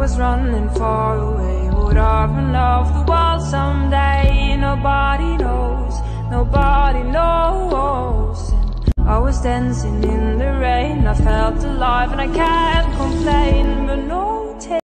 was running far away. Would I run off the world someday? Nobody knows, nobody knows. And I was dancing in the rain, I felt alive and I can't complain. But no